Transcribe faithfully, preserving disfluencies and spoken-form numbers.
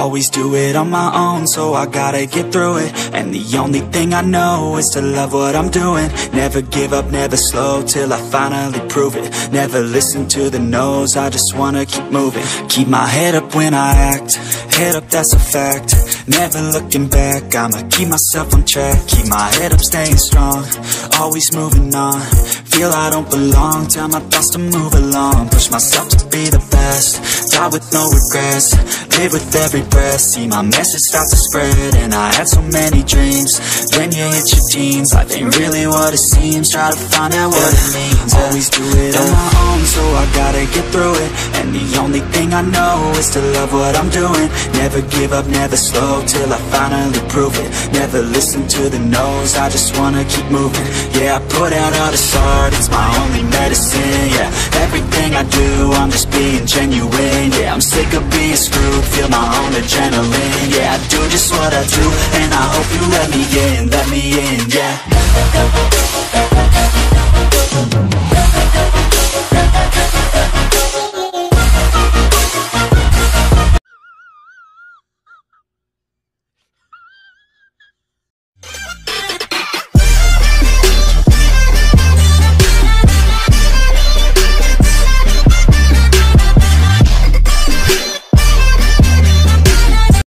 always do it on my own, so I gotta get through it. And the only thing I know is to love what I'm doing. Never give up, never slow, till I finally prove it. Never listen to the no's, I just wanna keep moving. Keep my head up when I act, head up, that's a fact. Never looking back, I'ma keep myself on track. Keep my head up, staying strong, always moving on. Feel I don't belong, tell my thoughts to move along. Push myself to be the best, die with no regrets. Live with every breath, see my message start to spread. And I had so many dreams, when you hit your teens, life ain't really what it seems. Try to find out what it means. Always do it on my own, so I gotta get through it. And the only thing I know is to love what I'm doing. Never give up, never slow, till I finally prove it. Never listen to the no's, I just wanna keep moving. Yeah, I put out all this art, it's my only medicine. Yeah, everything I do, I'm just being genuine. Yeah, I'm sick of being screwed, feel my own adrenaline. Yeah, I do just what I do, and I hope you let me in, let me in, yeah.